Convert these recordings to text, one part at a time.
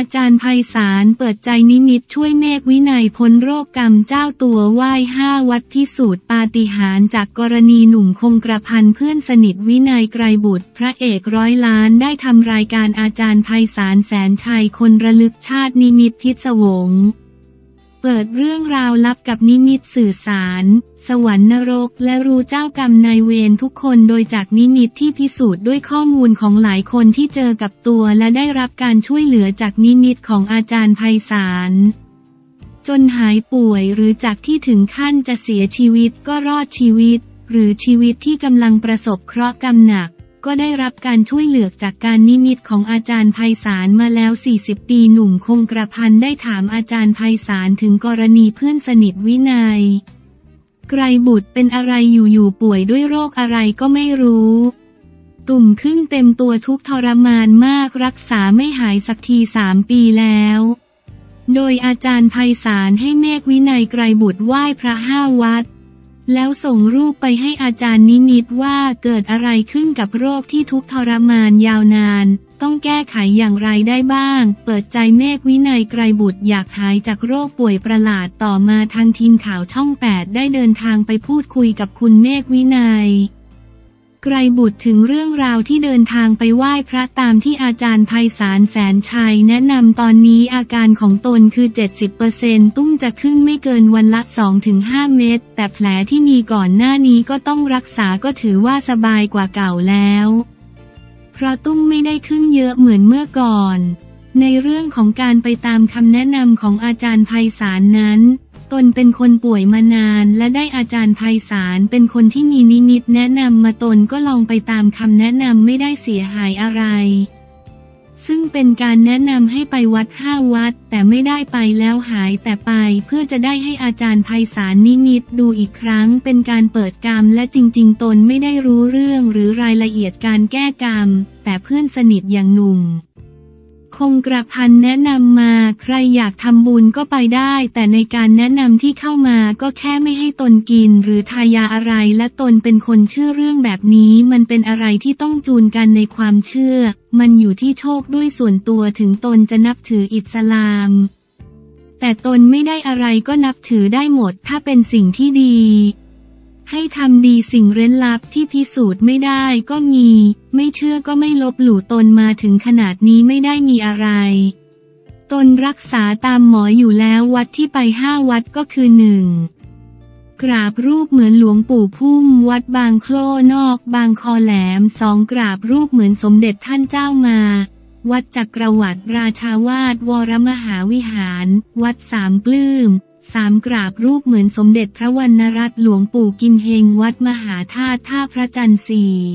อาจารย์ไพศาลเปิดใจนิมิตช่วยเมฆวินัยพ้นโรคกรรมเจ้าตัวไหว้5 วัดพิสูจน์ปาฏิหาริย์จากกรณีหนุ่มคงกระพันเพื่อนสนิทวินัยไกรบุตรพระเอก100 ล้านได้ทำรายการอาจารย์ไพศาลแสนชัยคนระลึกชาตินิมิตพิศวงเปิดเรื่องราวลับกับนิมิตสื่อสารสวรรค์นรกและรู้เจ้ากรรมนายเวรทุกคนโดยจากนิมิตที่พิสูจน์ด้วยข้อมูลของหลายคนที่เจอกับตัวและได้รับการช่วยเหลือจากนิมิตของอาจารย์ไพศาลจนหายป่วยหรือจากที่ถึงขั้นจะเสียชีวิตก็รอดชีวิตหรือชีวิตที่กำลังประสบเคราะห์กรรมหนักก็ได้รับการช่วยเหลือจากการนิมิตของอาจารย์ไพศาลมาแล้ว40 ปีหนุ่มคงกระพันได้ถามอาจารย์ไพศาลถึงกรณีเพื่อนสนิทวินัยไกรบุตรเป็นอะไรอยู่ๆป่วยด้วยโรคอะไรก็ไม่รู้ตุ่มขึ้นเต็มตัวทุกข์ทรมานมากรักษาไม่หายสักที3 ปีแล้วโดยอาจารย์ไพศาลให้เมฆวินัยไกรบุตรไหว้พระ5 วัดแล้วส่งรูปไปให้อาจารย์นิมิตว่าเกิดอะไรขึ้นกับโรคที่ทุกข์ทรมานยาวนานต้องแก้ไขอย่างไรได้บ้างเปิดใจเมฆวินัยไกรบุตรอยากหายจากโรคป่วยประหลาดต่อมาทางทีมข่าวช่อง8ได้เดินทางไปพูดคุยกับคุณเมฆวินัยไกรบุตรถึงเรื่องราวที่เดินทางไปไหว้พระตามที่อาจารย์ไพศาลแสนชัยแนะนำตอนนี้อาการของตนคือ 70% ตุ้มจะขึ้นไม่เกินวันละ 2-5 เม็ดแต่แผลที่มีก่อนหน้านี้ก็ต้องรักษาก็ถือว่าสบายกว่าเก่าแล้วเพราะตุ้มไม่ได้ขึ้นเยอะเหมือนเมื่อก่อนในเรื่องของการไปตามคำแนะนำของอาจารย์ไพศาลนั้นตนเป็นคนป่วยมานานและได้อาจารย์ไพศาลเป็นคนที่มีนิมิตแนะนำมาตนก็ลองไปตามคำแนะนำไม่ได้เสียหายอะไรซึ่งเป็นการแนะนำให้ไปวัด5 วัดแต่ไม่ได้ไปแล้วหายแต่ไปเพื่อจะได้ให้อาจารย์ไพศาลนิมิตดูอีกครั้งเป็นการเปิดกรรมและจริงๆตนไม่ได้รู้เรื่องหรือรายละเอียดการแก้กรรมแต่เพื่อนสนิทอย่างหนุ่มคงกระพันแนะนำมาใครอยากทำบุญก็ไปได้แต่ในการแนะนำที่เข้ามาก็แค่ไม่ให้ตนกินหรือทายาอะไรและตนเป็นคนเชื่อเรื่องแบบนี้มันเป็นอะไรที่ต้องจูนกันในความเชื่อมันอยู่ที่โชคด้วยส่วนตัวถึงตนจะนับถืออิสลามแต่ตนไม่ได้อะไรก็นับถือได้หมดถ้าเป็นสิ่งที่ดีให้ทำดีสิ่งเร้นลับที่พิสูจน์ไม่ได้ก็มีไม่เชื่อก็ไม่ลบหลู่ตนมาถึงขนาดนี้ไม่ได้มีอะไรตนรักษาตามหมออยู่แล้ววัดที่ไป5 วัดก็คือ 1. กราบรูปเหมือนหลวงปู่พุ่มวัดบางโคล่นอกบางคอแหลม 2. กราบรูปเหมือนสมเด็จท่านเจ้ามาวัดจักรวรรดิราชาวาสวรมหาวิหารวัดสามปลื้ม3. กราบรูปเหมือนสมเด็จพระวรรณรัตน์หลวงปู่กิมเฮงวัดมหาธาตุท่าพระจันทร์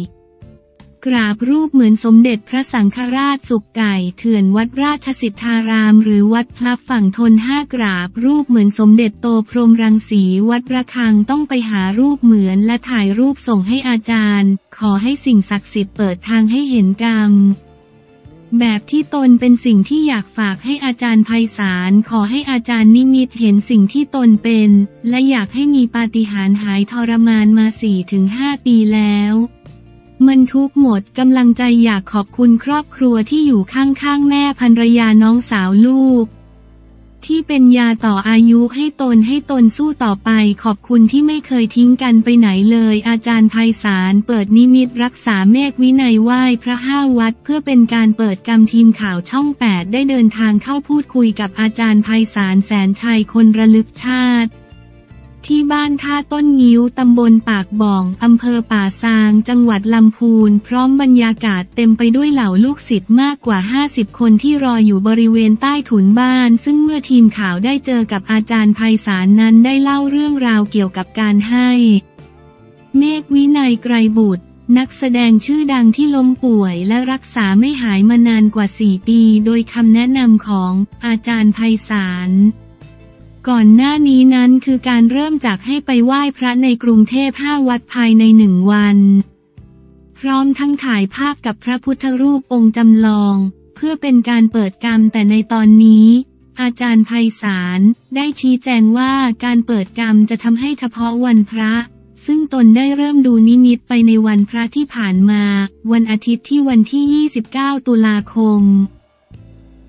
4. กราบรูปเหมือนสมเด็จพระสังฆราชสุขไก่เถื่อนวัดราชสิทธารามหรือวัดพลับฝั่งทน 5. กราบรูปเหมือนสมเด็จโตพรหมรังสีวัดระฆังต้องไปหารูปเหมือนและถ่ายรูปส่งให้อาจารย์ขอให้สิ่งศักดิ์สิทธิ์เปิดทางให้เห็นกรรมแบบที่ตนเป็นสิ่งที่อยากฝากให้อาจารย์ไพศาลขอให้อาจารย์นิมิตเห็นสิ่งที่ตนเป็นและอยากให้มีปาฏิหาริย์หายทรมานมา 4-5 ปีแล้วมันทุกข์หมดกำลังใจอยากขอบคุณครอบครัวที่อยู่ข้างๆแม่ภรรยาน้องสาวลูกที่เป็นยาต่ออายุให้ตนสู้ต่อไปขอบคุณที่ไม่เคยทิ้งกันไปไหนเลยอาจารย์ไพศาลเปิดนิมิตรักษาเมฆวินัยไหว้พระ5 วัดเพื่อเป็นการเปิดกรรมทีมข่าวช่อง8ได้เดินทางเข้าพูดคุยกับอาจารย์ไพศาลแสนชัยคนระลึกชาติที่บ้านท่าต้นงิ้วตำบลปากบ่องอำเภอป่าซางจังหวัดลำพูนพร้อมบรรยากาศเต็มไปด้วยเหล่าลูกศิษย์มากกว่า50 คนที่รออยู่บริเวณใต้ถุนบ้านซึ่งเมื่อทีมข่าวได้เจอกับอาจารย์ไพศาลนั้นได้เล่าเรื่องราวเกี่ยวกับการให้เมฆวินัยไกรบุตรนักแสดงชื่อดังที่ล้มป่วยและรักษาไม่หายมานานกว่า4 ปีโดยคำแนะนำของอาจารย์ไพศาลก่อนหน้านี้นั้นคือการเริ่มจากให้ไปไหว้พระในกรุงเทพ5 วัดภายใน1 วันพร้อมทั้งถ่ายภาพกับพระพุทธรูปองค์จำลองเพื่อเป็นการเปิดกรรมแต่ในตอนนี้อาจารย์ไพศาลได้ชี้แจงว่าการเปิดกรรมจะทำให้เฉพาะวันพระซึ่งตนได้เริ่มดูนิมิตไปในวันพระที่ผ่านมาวันอาทิตย์ที่วันที่29 ตุลาคม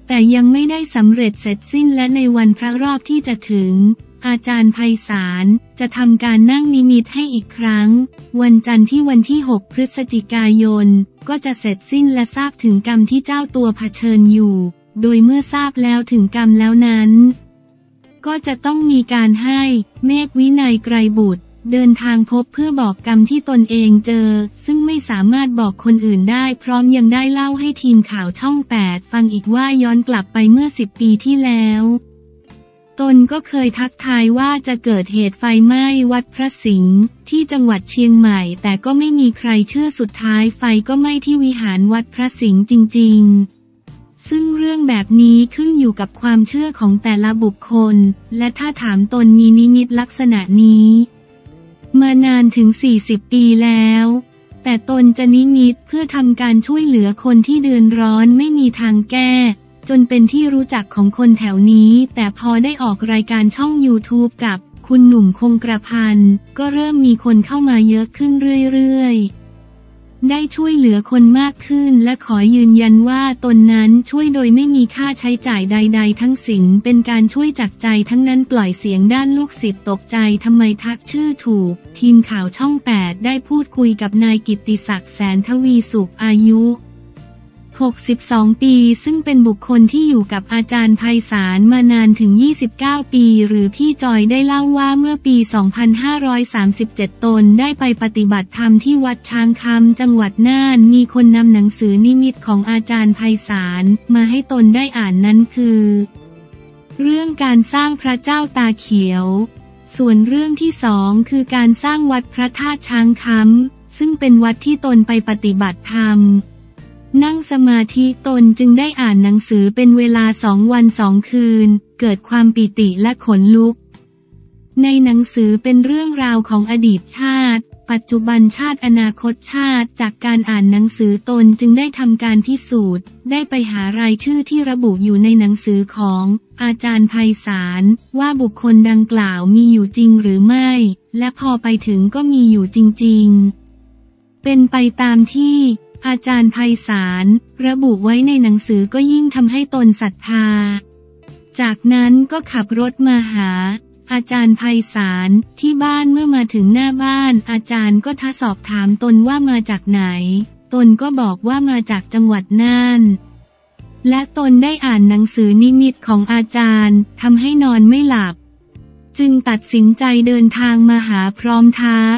แต่ยังไม่ได้สำเร็จเสร็จสิ้นและในวันพระรอบที่จะถึงอาจารย์ไพศาลจะทำการนั่งนิมิตให้อีกครั้งวันจันทร์ที่วันที่ 6 พฤศจิกายนก็จะเสร็จสิ้นและทราบถึงกรรมที่เจ้าตัวเผชิญอยู่โดยเมื่อทราบแล้วถึงกรรมแล้วนั้นก็จะต้องมีการให้เมฆวินัยไกรบุตรเดินทางพบเพื่อบอกกรรมที่ตนเองเจอซึ่งไม่สามารถบอกคนอื่นได้พร้อมยังได้เล่าให้ทีมข่าวช่อง 8 ฟังอีกว่าย้อนกลับไปเมื่อ10 ปีที่แล้วตนก็เคยทักทายว่าจะเกิดเหตุไฟไหม้วัดพระสิงห์ที่จังหวัดเชียงใหม่แต่ก็ไม่มีใครเชื่อสุดท้ายไฟก็ไหม้ที่วิหารวัดพระสิงห์จริงๆซึ่งเรื่องแบบนี้ขึ้นอยู่กับความเชื่อของแต่ละบุคคลและถ้าถามตนมีนิมิตลักษณะนี้มานานถึง40 ปีแล้วแต่ตนจะนิมิตเพื่อทำการช่วยเหลือคนที่เดือดร้อนไม่มีทางแก้จนเป็นที่รู้จักของคนแถวนี้แต่พอได้ออกรายการช่อง YouTube กับคุณหนุ่มคงกระพันก็เริ่มมีคนเข้ามาเยอะขึ้นเรื่อยๆได้ช่วยเหลือคนมากขึ้นและขอยืนยันว่าตนนั้นช่วยโดยไม่มีค่าใช้จ่ายใดๆทั้งสิ้นเป็นการช่วยจากใจทั้งนั้นปล่อยเสียงด้านลูกศิษย์ตกใจทำไมทักชื่อถูกทีมข่าวช่อง 8 ได้พูดคุยกับนายกิตติศักดิ์แสนทวีสุขอายุ62 ปีซึ่งเป็นบุคคลที่อยู่กับอาจารย์ไพศาลมานานถึง29 ปีหรือพี่จอยได้เล่าว่าเมื่อปี 2537 ตนได้ไปปฏิบัติธรรมที่วัดช้างคำจังหวัดน่านมีคนนำหนังสือนิมิตของอาจารย์ไพศาลมาให้ตนได้อ่านนั้นคือเรื่องการสร้างพระเจ้าตาเขียวส่วนเรื่องที่2คือการสร้างวัดพระธาตุช้างคำซึ่งเป็นวัดที่ตนไปปฏิบัติธรรมนั่งสมาธิตนจึงได้อ่านหนังสือเป็นเวลา2 วัน 2 คืนเกิดความปิติและขนลุกในหนังสือเป็นเรื่องราวของอดีตชาติปัจจุบันชาติอนาคตชาติจากการอ่านหนังสือตนจึงได้ทำการพิสูจน์ได้ไปหารายชื่อที่ระบุอยู่ในหนังสือของอาจารย์ไพศาลว่าบุคคลดังกล่าวมีอยู่จริงหรือไม่และพอไปถึงก็มีอยู่จริงๆเป็นไปตามที่อาจารย์ไพศาลระบุไว้ในหนังสือก็ยิ่งทำให้ตนศรัทธาจากนั้นก็ขับรถมาหาอาจารย์ไพศาลที่บ้านเมื่อมาถึงหน้าบ้านอาจารย์ก็สอบถามตนว่ามาจากไหนตนก็บอกว่ามาจากจังหวัดน่านและตนได้อ่านหนังสือนิมิตของอาจารย์ทำให้นอนไม่หลับจึงตัดสินใจเดินทางมาหาพร้อมท้า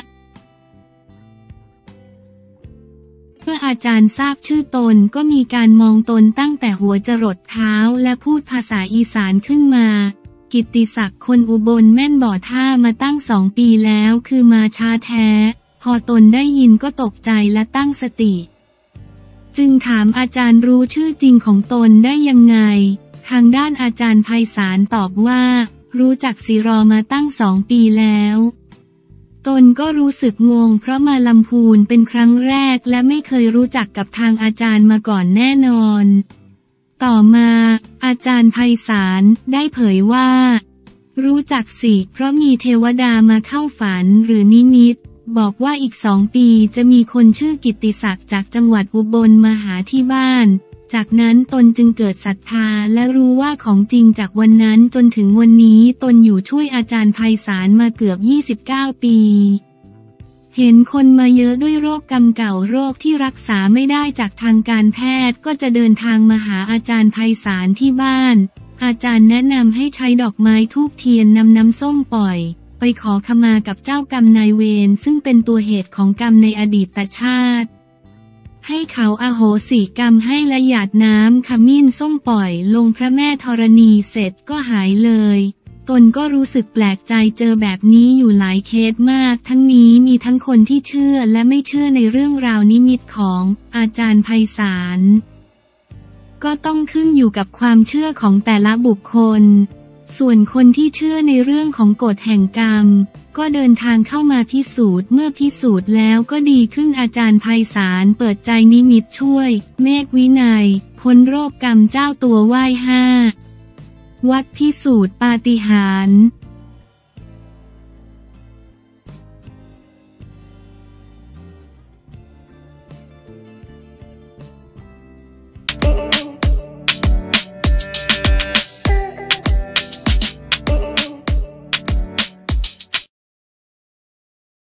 เมื่ออาจารย์ทราบชื่อตนก็มีการมองตนตั้งแต่หัวจรดเท้าและพูดภาษาอีสานขึ้นมากิตติศักดิ์คนอุบลแม่นบ่อท่ามาตั้ง2 ปีแล้วคือมาช้าแท้พอตนได้ยินก็ตกใจและตั้งสติจึงถามอาจารย์รู้ชื่อจริงของตนได้ยังไงทางด้านอาจารย์ไพศาลตอบว่ารู้จักศิรอมาตั้ง2 ปีแล้วตนก็รู้สึกงงเพราะมาลำพูนเป็นครั้งแรกและไม่เคยรู้จักกับทางอาจารย์มาก่อนแน่นอนต่อมาอาจารย์ไพศาลได้เผยว่ารู้จักสิเพราะมีเทวดามาเข้าฝันหรือนิมิตบอกว่าอีก2 ปีจะมีคนชื่อกิตติศักดิ์จากจังหวัดอุบลมาหาที่บ้านจากนั้นตนจึงเกิดศรัทธาและรู้ว่าของจริงจากวันนั้นจนถึงวันนี้ตนอยู่ช่วยอาจารย์ไพศาลมาเกือบ29 ปีเห็นคนมาเยอะด้วยโรคกรรมเก่าโรคที่รักษาไม่ได้จากทางการแพทย์ก็จะเดินทางมาหาอาจารย์ไพศาลที่บ้านอาจารย์แนะนำให้ใช้ดอกไม้ธูปเทียนนำน้ำส้มปล่อยไปขอขมากับเจ้ากรรมนายเวรซึ่งเป็นตัวเหตุของกรรมในอดีตชาติให้เขาอโหสิกรรมให้และหยาดน้ำขมิ้นส้มปล่อยลงพระแม่ธรณีเสร็จก็หายเลยตนก็รู้สึกแปลกใจเจอแบบนี้อยู่หลายเคสมากทั้งนี้มีทั้งคนที่เชื่อและไม่เชื่อในเรื่องราวนิมิตของอาจารย์ไพศาลก็ต้องขึ้นอยู่กับความเชื่อของแต่ละบุคคลส่วนคนที่เชื่อในเรื่องของกฎแห่งกรรมก็เดินทางเข้ามาพิสูจน์เมื่อพิสูจน์แล้วก็ดีขึ้นอาจารย์ไพศาลเปิดใจนิมิตช่วยเมฆวินัยพ้นโรคกรรมเจ้าตัวไหว้5วัดพิสูจน์ปาฏิหาริย์